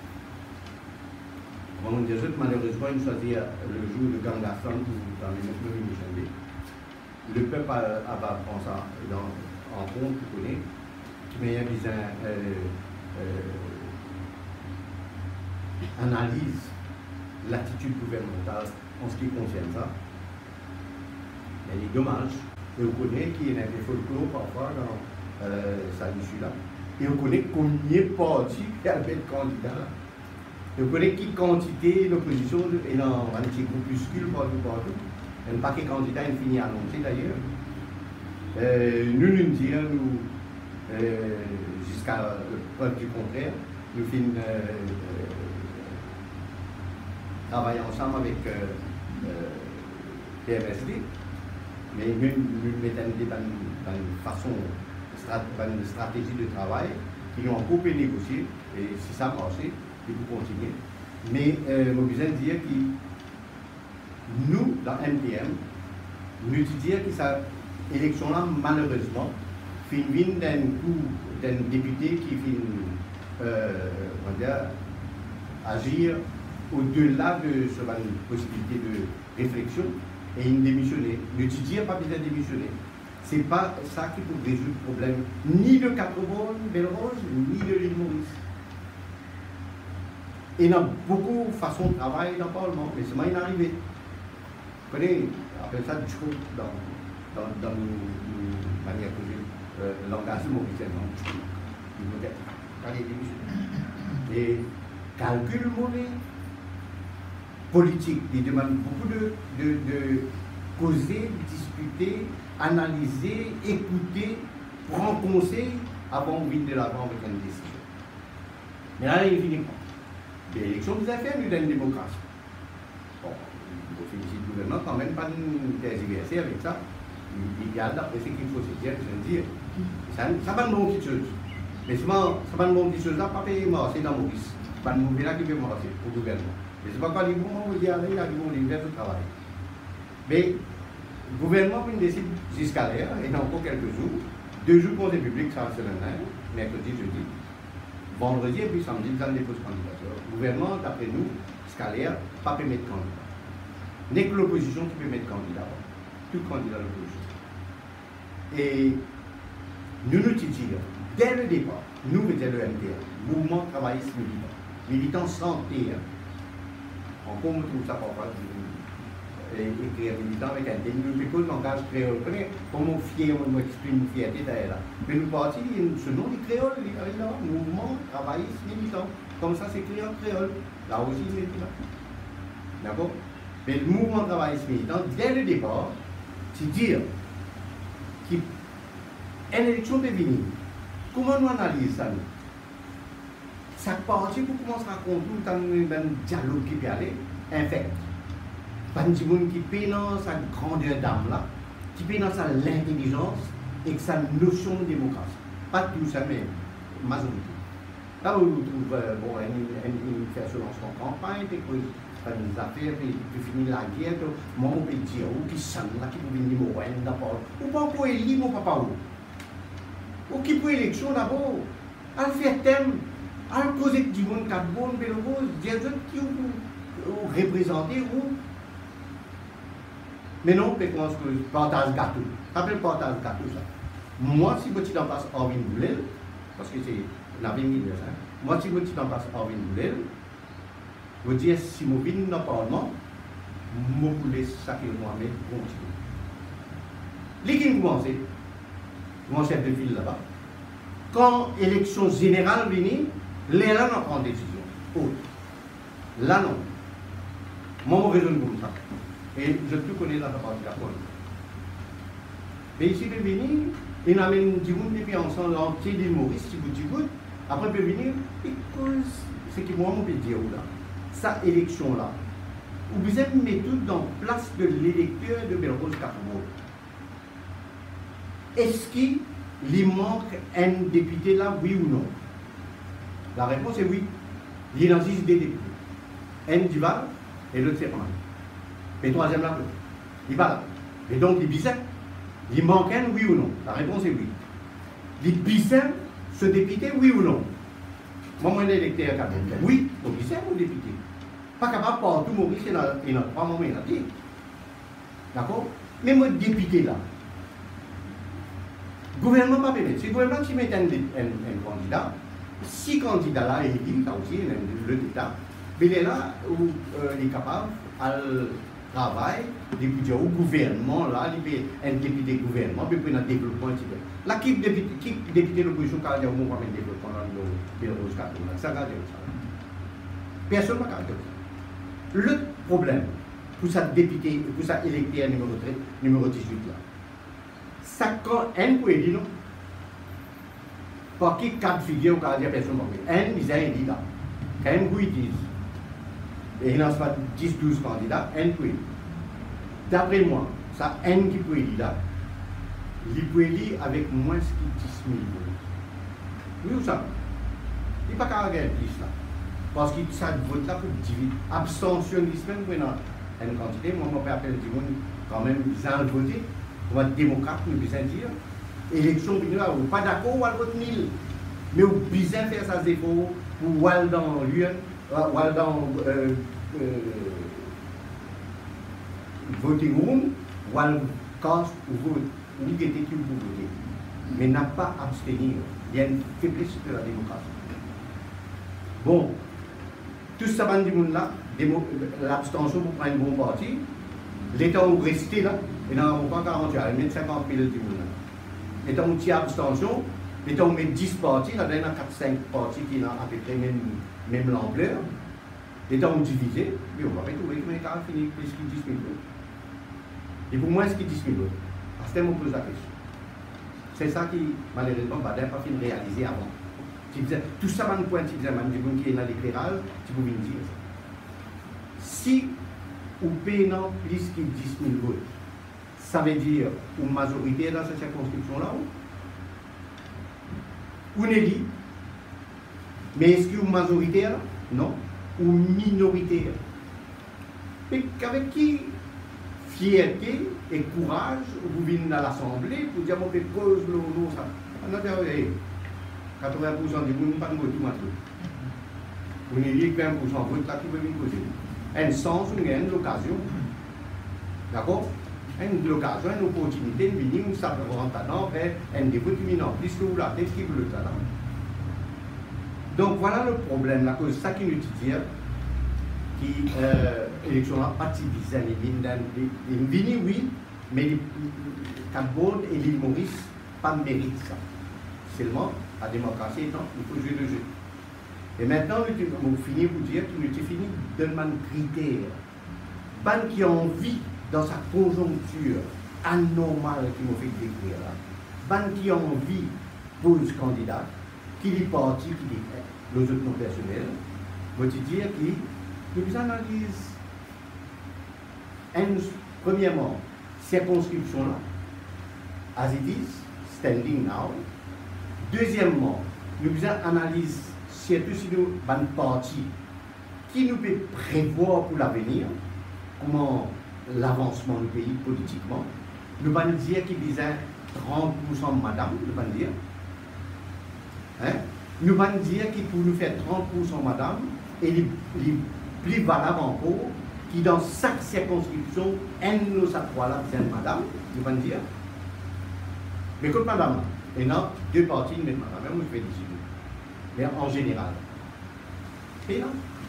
On dit malheureusement, il choisit le jour de Gangassan dans les mêmes Mochambique. Le peuple va prendre ça en compte, vous connaissez, mais il y a analyse l'attitude gouvernementale en ce qui concerne ça. Il y a des dommages. Et on connaît qu'il y a des folklore parfois dans ça issue-là. Et on connaît combien de partis qui avaient le candidat. Et on connaît qui quantité l'opposition et dans un petit groupuscule partout. Il n'y a pas que candidat est fini à annoncer d'ailleurs. Nous disons, jusqu'à preuve du contraire, nous finissons travailler ensemble avec PMSD, mais nous mettons une façon, une stratégie de travail qui nous ont beaucoup négocié, et si ça marche, il faut continuer. Mais je besoin de dire que nous, dans MTM, nous disons que cette élection-là, malheureusement, vient d'un coup d'un député qui vient agir au-delà de cette possibilité de réflexion et il démissionner. Ne disons pas besoin de démissionner. Ce n'est pas ça qui peut résoudre le problème ni de Cap-Breton, Belle-Rose, ni de l'île Maurice. Il y a beaucoup de façons de travailler dans le Parlement, mais c'est mal arrivé. Vous connaissez, après ça, du coup, dans une manière que le langage mauricien, et calcul mauvais, politique, il demande beaucoup de causer, discuter, analyser, écouter, prendre conseil avant de venir de l'avant avec une décision. Mais là, il finit pas. L'élection des affaires, nous donne une démocratie. Bon, je félicite le gouvernement, quand même pas de tergiverser avec ça. L'idéal d'après ce qu'il faut se dire, je veux dire. Ça va de bonnes petites choses. Mais souvent, ça va de bonnes petites choses là, pas payer mort, c'est dans Maurice. Pas de mauvais là qui peut morcer au gouvernement. Mais c'est pas quand les gouvernements vont y aller, il y a des gens qui travail. Mais le gouvernement décide jusqu'à l'air, et dans encore quelques jours, 2 jours conseil public, ça c'est lundi, mercredi, jeudi. Vendredi et puis samedi, nous allons déposer candidature. Le gouvernement, d'après nous, jusqu'à l'air, pas peut mettre candidat. N'est que l'opposition qui peut mettre candidat. Tout candidat de l'opposition. Et nous disons, dès le départ, nous mettons le MTA, Mouvement Travailliste Militant, militant santé. Encore, on trouve ça parfois écrire militant avec un terme, nous écoutons le langage créole. Comment fier, on exprime une fierté derrière là. Mais nous partons, ce nom du créole, il là, Mouvement Travailliste Militant. Comme ça, c'est écrit en créole. Là aussi, il est là. D'accord? Mais le Mouvement Travailliste Militant, dès le départ, c'est dire qu'une élection peut venir. Comment nous analysons ça? Ça partit pour commencer à raconter dans un dialogue qui peut aller, infect. Pas de monde qui paie dans sa grandeur d'âme là, qui paie dans sa l'intelligence et que sa notion de démocratie. Pas tout ça, mais majorité. Là où on trouve, bon, il fait selon son campagne, puis faire des affaires, puis finir la guerre, moi on peut dire, ou qui sont là, qui peut venir mourir d'abord, ou pas pour élire mon papa ou qui pour élection d'abord, à faire thème, à poser du monde, 4 bonnes, belles roses, des gens qui ont représenté ou. Mais non, on pense que partage gâteau. Ça s'appelle partage gâteau ça. Moi, si je t'en passe Orvin Boulel, parce que c'est la vie de ça, moi, si je t'en passe Orvin Boulel, je dis si je viens dans le Parlement, je voulais ça que Mohamed continue. Les qui commencent, mon chef de ville là-bas, quand l'élection générale vient, là, on prend des décisions. Autre. Là, non. Moi, je raisonne comme ça. Et je tout connais dans la partie de la police. Mais ici, il peut venir, il amène du monde depuis ensemble, entier d'île Maurice, si vous dites, après, il peut venir, et ce que moi, on peut dire là, cette élection-là, vous êtes mis tout dans la place de l'électeur de Belle-Rose Carrefour. Est-ce qu'il lui manque un député là, oui ou non? La réponse est oui. Il y a 6 députés. Un Duval et l'autre c'est Roman. Mais troisième là, il va là. Et donc, il bizarre. Il manque un, oui ou non? La réponse est oui. Les Bissins, ce député, oui ou non? Moi, mon électeur, oui, au Bissin, au député. Pas capable partout, Maurice, il y a 3 moments, il y en a 10. D'accord? Mais mon député là, le gouvernement pas permettre. Si le gouvernement qui met un candidat, si candidat là est élu, là aussi, le État, mais il est là où il est capable de travailler, député au gouvernement, là, il est un député gouvernement, puis il y a un développement, etc. Là, qui député de l'opposition, quand il y a un mouvement de développement dans le Bélarus, ça va dire ça. Personne ne va dire ça. Le problème, pour ça député, pour ça électeur numéro 18 là, ça quand un peut dire non, parce qu'il quatre figures au cas de personne ne un misère dit là, quand un peut dire, et il n'y a pas 10-12 candidats, un peut dire. D'après moi, ça un qui peut dire là, il peut dire avec moins que 10 000 votes. Oui ou ça? Il n'y a pas qu'à regarder plus là. Parce que ça vote là pour diviser. Abstentionniste même pour une quantité, moi je peux appeler du monde quand même sans voter. Pour être démocrate, nous besoin dire. Élection, ou pas d'accord, ou à vote nul. Mais vous besoin faire ça défaut pour aller dans l'UN, ou aller dans voting room, ou aller cast ou vote. Ou qui était qui pour voter. Mais n'a pas abstenir. Il y a une faiblesse de la démocratie. Bon. Tout ça, là, l'abstention pour prendre un bon parti, l'État où rester là, et dans le 48, il met 50 000 de monde là. L'État où tient abstention, l'État où met 10 partis, là, il y a 4-5 partis qui ont à peu près même l'ampleur. L'État où divisé, mais on va retrouver que les cas finissent plus que 10 000 votes. Et pour moi, est-ce qu'il 10 000 votes? Parce que je me pose la question. C'est ça qui, malheureusement, n'a pas fini de réaliser avant. Tout ça, man point, qui est dans l'éclairage, tu peux me dire. Si vous payez plus que 10 000 votes, ça veut dire une majorité dans cette circonscription-là ou une élite. Mais est-ce qu'il y a une majorité là? Non. Ou minoritaire. Mais avec qui fierté et courage vous venez dans l'Assemblée pour dire qu'on fait cause de l'eau, ça. 80% du monde pas de vote tout maintenant. Vous n'avez que 20% de vote là qui peut venir causer. Un sens, on a une occasion. D'accord? Une occasion, une opportunité de venir, on s'appelle maintenant, faire un débat imminent, plus que vous la tête qui veut le talent. Donc voilà le problème, la cause, ça qui nous dit qui l'élection là, pas divisée, les Vini, oui, mais les Cap-Bourg et l'île Maurice, pas mérite ça. Seulement, la démocratie étant, il faut jouer le jeu. Et maintenant, nous finissons pour dire qu'il nous fini de demander critères. Ban qui a envie, dans sa conjoncture anormale qui nous fait décrire là, ban qui a envie pose candidat, qui est parti, qui est les autres non personnels, je veux dire que nous analysons, premièrement, circonscription là, as it is, standing now. Deuxièmement, nous analysons surtout si nous avons une partie qui nous peut prévoir pour l'avenir, comment l'avancement du pays politiquement. Nous allons dire qu'il y a 30% de madame, nous allons dire. Hein? Nous allons dire qu'il pour nous faire 30% madame, et les plus valable encore, qui dans chaque circonscription, un de nos trois-là, c'est madame, nous allons dire. Mais écoute madame, et non, deux parties, mais madame, même je fais des idées. Mais en général. Et non.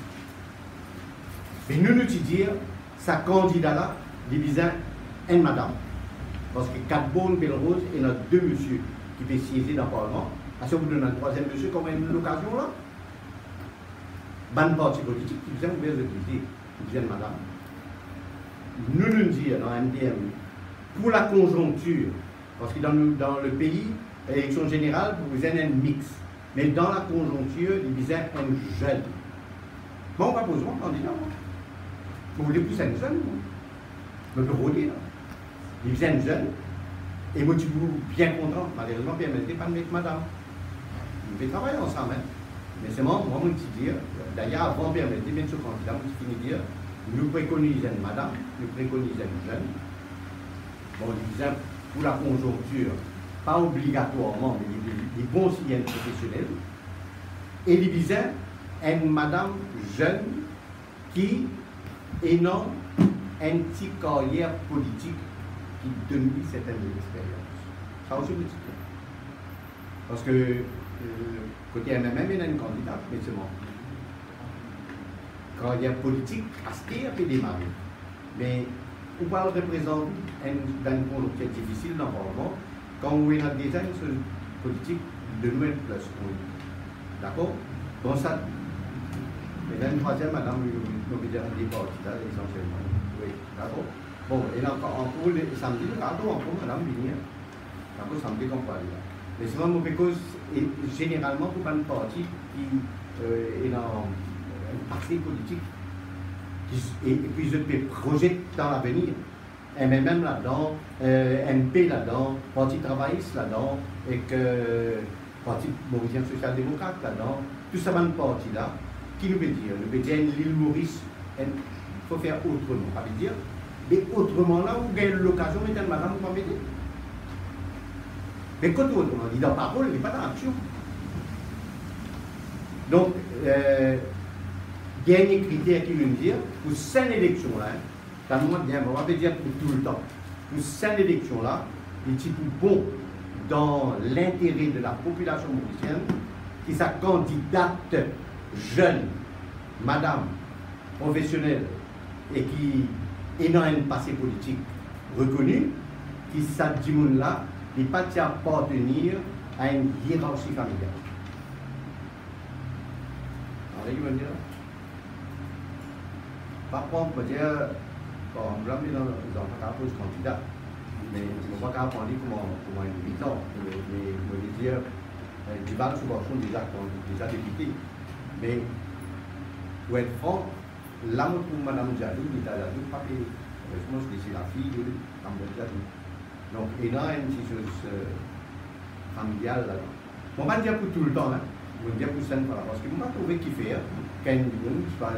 Mais nous dire, sa candidat là, divisé un madame. Parce que 4 bonnes belles roses, et il y a 2 messieurs qui peuvent siéger dans le Parlement. Parce que vous donnez un 3e monsieur, comme une occasion là. Bonne partie politique, qui vient ouvrir le député, qui vient madame. Nous dire dans MDM, pour la conjoncture, parce que dans le pays, l'élection générale, vous avez un mix. Mais dans la conjoncture, il visait un jeune. Moi, on va poser un candidat. Vous voulez plus un jeune, je peux vous dire. Il visait un jeune. Et moi, je suis bien content. Malheureusement, bien, mais pas de mettre madame. On fait travailler ensemble. Hein. Mais c'est moi, je me dire, d'ailleurs, avant, bien, mais mettre ce candidat, je finis de dire, nous préconisons madame, nous préconisons jeune. Bon, il visait pour la conjoncture, pas obligatoirement, mais les bons citoyens professionnels. Et il disait une madame jeune qui est dans une petite carrière politique qui donne certaines expériences. Ça aussi, je me dis. Parce que côté MMM, il y a une candidate, mais c'est bon. Carrière politique, aspire et démarrer. Mais on parle représente une conjoncture difficile dans le Parlement. Quand on est dans le design politique, de nous être plus. D'accord? Bon, ça. Mais là, une troisième, madame, nous veut dire des partis, là, essentiellement. Oui, d'accord? Bon, et là, en cours, samedi, d'accord, en cours, madame, venir. D'accord, samedi, qu'on parle là. Mais c'est vraiment parce que, généralement, pour pas une partie qui est dans un parti politique, et puis je peux projeter dans l'avenir. MMM là-dedans, MP là-dedans, Parti travailliste là-dedans, et que Parti mauricien social-démocrate là-dedans, tout ça, une partie là, qui nous veut dire? Nous veut dire l'île Maurice, il faut faire autrement, ça veut dire, mais autrement là, vous avez l'occasion, mais madame, vous m'avez dit. Mais quand autrement, il dit dans parole, il n'est pas dans l'action. Donc, dernier critère qui veut dire, pour cette élection-là, ça nous bien, on va dire pour tout le temps, pour cette élection-là, il est bon dans l'intérêt de la population mauricienne, qui sa candidate jeune, madame, professionnelle, et qui est dans un passé politique reconnu, qui sa là, n'est pas appartenir à une hiérarchie familiale. Alors, il va dire, par contre, on peut dire, bon, on va dans les enfants qui candidat, mais on ne va pas apprendre comment une militant, mais on va dire, du bal subvention déjà député. Mais pour être franc, là, on trouve Mme Djadou, il est à la double papier. Je pense que c'est la fille de Mme Djadou. Donc, il y a une petite chose familiale là-dedans. On va dire pour tout le temps, hein. On va dire pour ça, parce que on va trouver qui fait, quand une soit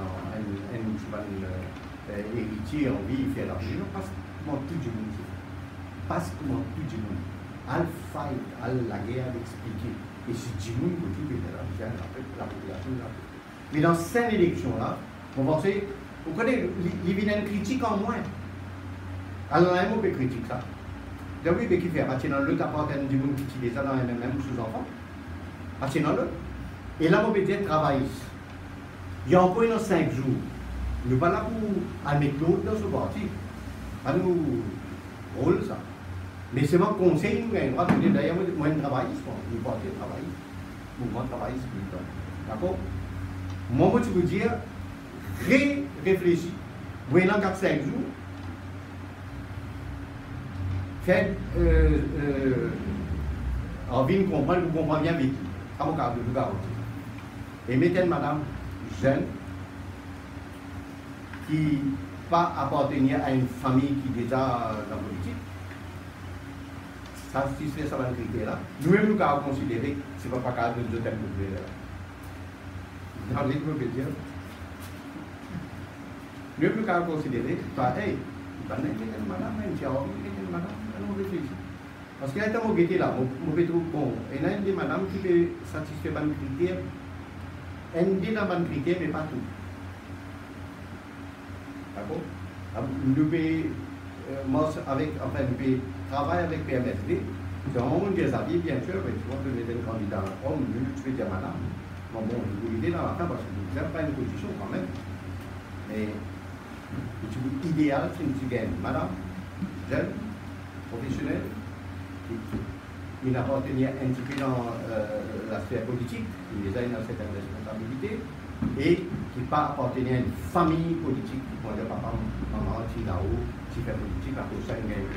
héritier en vie, il fait l'argent, parce que tout le monde fait. Parce que tout le monde. Al fight, al la guerre d'expliquer. Et si tout le monde peut tout faire la population là. Mais dans cette élection-là, on va penser, vous connaissez, il y a une critique en moins. Alors, là, on peut critiquer ça. Oui, mais qui fait? Parce que dans le cas, du monde qui utilise ça dans les mêmes sous-enfants. Parce que dans le. Et là, on peut dire travail. Il y a encore 5 jours. Nous ne sommes pas là pour mettre l'autre dans ce parti. Pas nous rôle ça. Mais c'est mon conseil, nous avons le droit de dire d'ailleurs, moi, je travaille, nous parti travail. Mouvement travail, d'accord? Moi, je veux dire, réfléchis. Vous avez 5 jours. Faites envie de comprendre, vous comprenez bien vite. Ça mon cas, vous garantis. Et mettez une madame jeune qui pas appartenir à une famille qui est déjà dans la politique. Ça, si c'est ça le critère là, nous-mêmes nous avons considéré que ce n'est pas capable de nous donner dans les dire. Nous-mêmes nous avons considéré, pareil, madame, on réfléchit. Parce qu'il y a un temps où j'étais là, on peut trouver bon. Et il y a une des madames qui peut satisfaire les critères. Elle dit dans les critères, mais pas tout. D'accord? Nous pouvons travailler avec PMSD. C'est un moment des avis, bien sûr, mais tu vois que vous êtes un candidat homme, tu peux dire madame. Bon, vous l'idée dans la fin parce que vous n'avez pas une position quand même. Mais l'idéal, c'est une tigane. Madame, jeune, professionnelle, qui n'appartenait un petit peu dans la sphère politique, qui déjà a une certaine responsabilité, et qui pas appartenait à une famille politique, qui peut dire papa, maman, qui là-haut, qui fait politique, à cause de ça, il y a une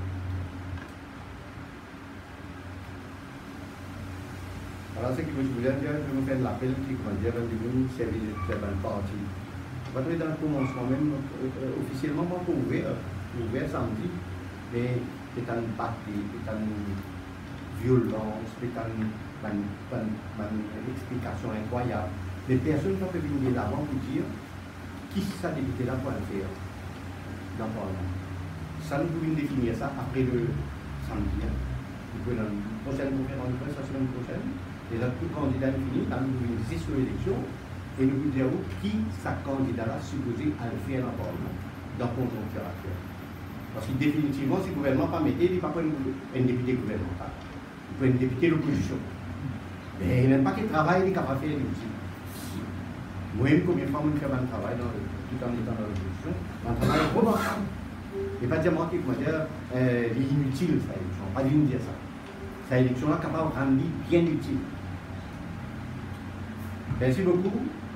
alors, ce que je voulais dire, je vais vous faire l'appel qui, comment dire, du service de très bonne partie. On va trouver dans le commencement, même officiellement, pas pour ouvrir samedi, mais c'est une partie, c'est une violence, c'est une explication incroyable. Les personnes qui peuvent venir d'avant pour dire qui ça débuté là pour le faire dans le Parlement. Ça, nous pouvons définir ça après le samedi. Nous pouvons dans une prochaine conférence de presse la semaine prochaine. Et là, tout candidat est fini, là, nous pouvons insister sur l'élection et nous pouvons dire qui sa candidat-là supposé à le faire dans le Parlement, dans le conjoncture actuel. Parce que définitivement, si le gouvernement pas metté, il n'y a pas un député gouvernemental. Il peut être un député de l'opposition. Mais il n'y a même pas qu'il travaille, il est capable de faire aussi. Moi-même, combien de fois je fais un travail tout en étant dans l'opposition, un travail remarquable. Et pas dire moi qui comment dire, inutile, ça élection. Pas dire ça. Cette élection-là capable de rendre bien utile. Merci beaucoup.